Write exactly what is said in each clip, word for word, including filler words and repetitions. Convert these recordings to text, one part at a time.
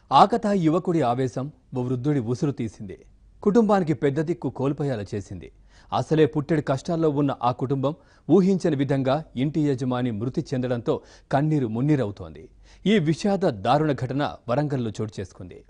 ఆకతా యువకుడి ఆవేశం ఓ వృద్ధుడి ఉసురు తీసింది. కుటుంబానికి పెద్ద దిక్కు కోల్పోయేలా చేసింది. అసలే పుట్టెడి కష్టాల్లో ఉన్న ఆ కుటుంబం ఊహించని విధంగా ఇంటి యజమాని మృతి చెందడంతో కన్నీరు మున్నీరవుతోంది. ఈ విషాద దారుణ ఘటన వరంగల్లో చోటు చేసుకుంది.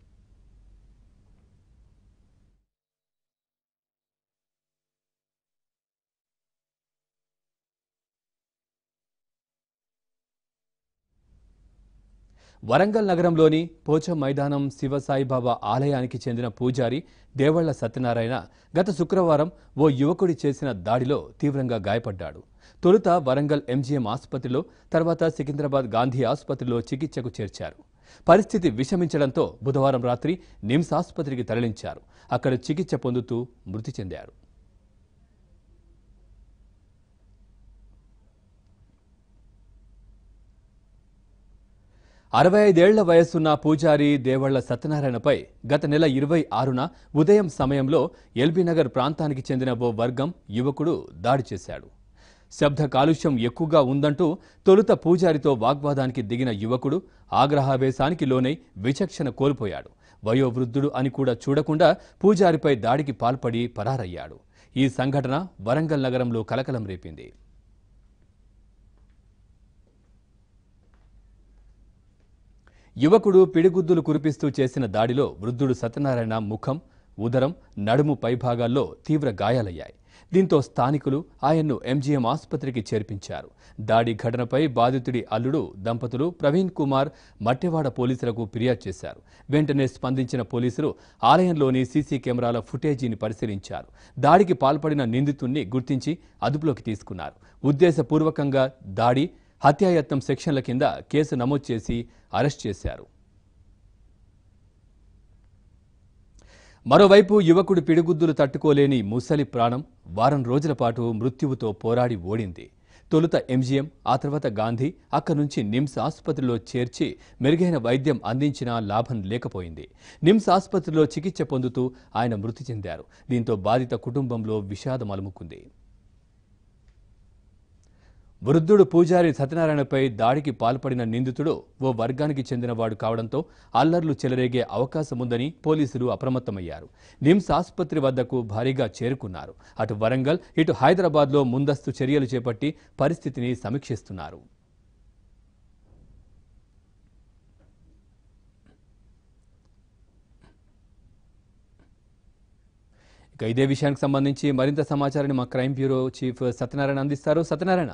వరంగల్ నగరంలోని పోచం మైదానం శివ సాయిబాబా ఆలయానికి చెందిన పూజారి దేవళ్ల సత్యనారాయణ గత శుక్రవారం ఓ యువకుడి చేసిన దాడిలో తీవ్రంగా గాయపడ్డాడు. తొలుత వరంగల్ ఎంజీఎం ఆసుపత్రిలో, తర్వాత సికింద్రాబాద్ గాంధీ ఆసుపత్రిలో చికిత్సకు చేర్చారు. పరిస్థితి విషమించడంతో బుధవారం రాత్రి నిమ్స్ ఆసుపత్రికి తరలించారు. అక్కడ చికిత్స పొందుతూ మృతి చెందారు. అరవై ఐదేళ్ల వయస్సున్న పూజారి దేవళ్ల సత్యనారాయణపై గత నెల ఇరవై ఆరున ఉదయం సమయంలో ఎల్బీనగర్ ప్రాంతానికి చెందిన ఓ వర్గం యువకుడు దాడి చేశాడు. శబ్ద కాలుష్యం ఎక్కువగా ఉందంటూ తొలుత పూజారితో వాగ్వాదానికి దిగిన యువకుడు ఆగ్రహావేశానికి లోనై విచక్షణ కోల్పోయాడు. వయోవృద్ధుడు అని కూడా చూడకుండా పూజారిపై దాడికి పాల్పడి పరారయ్యాడు. ఈ సంఘటన వరంగల్ నగరంలో కలకలం రేపింది. యువకుడు పిడిగుద్దులు కురిపిస్తూ చేసిన దాడిలో వృద్ధుడు సత్యనారాయణ ముఖం, ఉదరం, నడుము పైభాగాల్లో తీవ్ర గాయాలయ్యాయి. దీంతో స్థానికులు ఆయన్ను ఎంజీఎం ఆసుపత్రికి చేర్పించారు. దాడి ఘటనపై బాధితుడి అల్లుడు దంపతులు ప్రవీణ్ కుమార్ మట్టెవాడ పోలీసులకు ఫిర్యాదు చేశారు. వెంటనే స్పందించిన పోలీసులు ఆలయంలోని సీసీ కెమెరాల ఫుటేజీని పరిశీలించారు. దాడికి పాల్పడిన నిందితుణ్ణి గుర్తించి అదుపులోకి తీసుకున్నారు. ఉద్దేశపూర్వకంగా దాడి, హత్యాయత్నం సెక్షన్ల కింద కేసు నమోదు చేసి అరెస్ట్ చేశారు. మరోవైపు యువకుడి పిడిగుద్దులు తట్టుకోలేని ముసలి ప్రాణం వారం రోజుల పాటు మృత్యువుతో పోరాడి ఓడింది. తొలుత ఎంజీఎం, ఆ తర్వాత గాంధీ, అక్కడి నుంచి నిమ్స్ ఆసుపత్రిలో చేర్చి మెరుగైన వైద్యం అందించినా లాభం లేకపోయింది. నిమ్స్ ఆసుపత్రిలో చికిత్స పొందుతూ ఆయన మృతి చెందారు. దీంతో బాధిత కుటుంబంలో విషాదం అలుముకుంది. వృద్ధుడు పూజారి సత్యనారాయణపై దాడికి పాల్పడిన నిందితుడు ఓ వర్గానికి చెందినవాడు కావడంతో అల్లర్లు చెలరేగే అవకాశముందని పోలీసులు అప్రమత్తమయ్యారు. నిమ్స్ ఆసుపత్రి వద్దకు భారీగా చేరుకున్నారు. అటు వరంగల్, ఇటు హైదరాబాద్లో ముందస్తు చర్యలు చేపట్టి పరిస్థితిని సమీక్షిస్తున్నారు. ఇక ఇదే విషయానికి సంబంధించి మరింత సమాచారాన్ని మా క్రైమ్ బ్యూరో చీఫ్ సత్యనారాయణ అందిస్తారు. సత్యనారాయణ.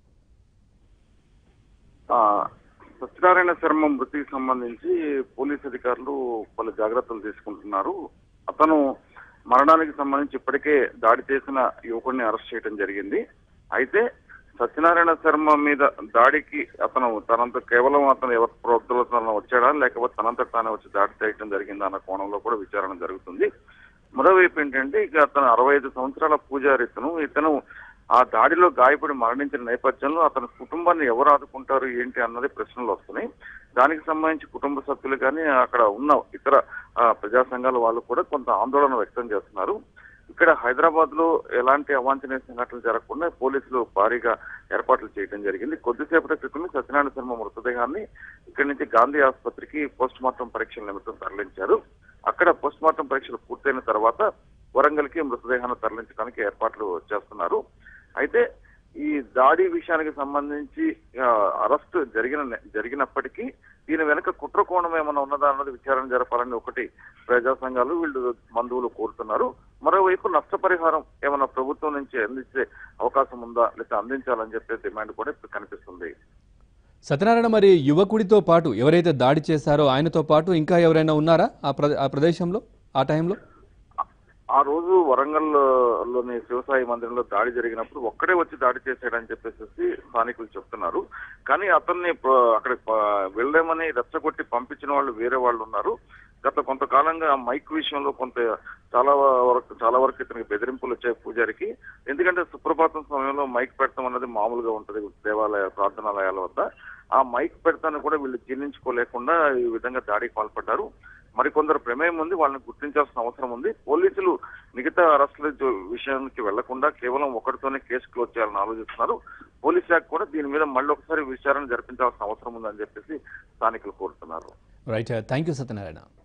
సత్యనారాయణ శర్మ మృతికి సంబంధించి పోలీస్ అధికారులు పలు జాగ్రత్తలు తీసుకుంటున్నారు. అతను మరణానికి సంబంధించి ఇప్పటికే దాడి చేసిన యువకుడిని అరెస్ట్ చేయడం జరిగింది. అయితే సత్యనారాయణ శర్మ మీద దాడికి అతను తనంత కేవలం అతను ఎవరి ప్రోక్తులతో వచ్చాడా, లేకపోతే తనంత తానే వచ్చి దాడి చేయడం జరిగిందా అన్న కోణంలో కూడా విచారణ జరుగుతుంది. మరోవైపు ఏంటంటే ఇక అతను అరవై ఐదు సంవత్సరాల పూజారి ఇతను ఇతను ఆ దాడిలో గాయపడి మరణించిన నేపథ్యంలో అతని కుటుంబాన్ని ఎవరు ఆదుకుంటారు ఏంటి అన్నది ప్రశ్నలు వస్తున్నాయి. దానికి సంబంధించి కుటుంబ సభ్యులు కానీ అక్కడ ఉన్న ఇతర ప్రజా సంఘాల వాళ్ళు కూడా కొంత ఆందోళన వ్యక్తం చేస్తున్నారు. ఇక్కడ హైదరాబాద్ లో ఎలాంటి అవాంఛనీయ సంఘటనలు జరగకుండా పోలీసులు భారీగా ఏర్పాట్లు చేయడం జరిగింది. కొద్దిసేపటి క్రితం సత్యనారాయణ శర్మ మృతదేహాన్ని ఇక్కడి నుంచి గాంధీ ఆసుపత్రికి పోస్ట్ మార్టం పరీక్షల నిమిత్తం తరలించారు. అక్కడ పోస్ట్ మార్టం పరీక్షలు పూర్తయిన తర్వాత వరంగల్ కి మృతదేహాన్ని తరలించడానికి ఏర్పాట్లు చేస్తున్నారు. అయితే ఈ దాడి విషయానికి సంబంధించి అరెస్ట్ జరిగిన జరిగినప్పటికీ దీని వెనక కుట్ర కోణం ఏమైనా ఉన్నదా అన్నది విచారణ జరపాలని ఒకటి ప్రజా సంఘాలు వీళ్ళు బంధువులు కోరుతున్నారు. మరోవైపు నష్టపరిహారం ఏమైనా ప్రభుత్వం నుంచి అందించే అవకాశం ఉందా, లేదా అందించాలని చెప్పే డిమాండ్ కూడా ఇప్పుడు కనిపిస్తుంది. సత్యనారాయణ, మరి యువకుడితో పాటు ఎవరైతే దాడి చేశారో ఆయనతో పాటు ఇంకా ఎవరైనా ఉన్నారా ఆ ప్రదేశంలో ఆ టైంలో? ఆ రోజు వరంగల్ లోని శివసాయి మందిరంలో దాడి జరిగినప్పుడు ఒక్కడే వచ్చి దాడి చేశాడని చెప్పేసి స్థానికులు చెప్తున్నారు. కానీ అతన్ని అక్కడ వెళ్ళామని రెచ్చగొట్టి పంపించిన వాళ్ళు వేరే వాళ్ళు ఉన్నారు. గత కొంతకాలంగా మైక్ విషయంలో కొంత చాలా వరకు చాలా వరకు ఇతనికి బెదిరింపులు వచ్చాయి పూజారికి. ఎందుకంటే సుప్రభాతం సమయంలో మైక్ పెడతాం అన్నది మామూలుగా ఉంటది దేవాలయ ప్రార్థనాలయాల వద్ద. ఆ మైక్ పెడతాను కూడా వీళ్ళు జీర్ణించుకోలేకుండా ఈ విధంగా దాడికి పాల్పడ్డారు. మరికొందరు ప్రమేయం ఉంది, వాళ్ళని గుర్తించాల్సిన అవసరం ఉంది. పోలీసులు మిగతా అరెస్టుల విషయానికి వెళ్లకుండా కేవలం ఒకటితోనే కేసు క్లోజ్ చేయాలని ఆలోచిస్తున్నారు. పోలీస్ శాఖ కూడా దీని మీద మళ్ళీ ఒకసారి విచారణ జరిపించాల్సిన అవసరం ఉందని చెప్పేసి స్థానికులు కోరుతున్నారు. Right thank you Satyanarayana.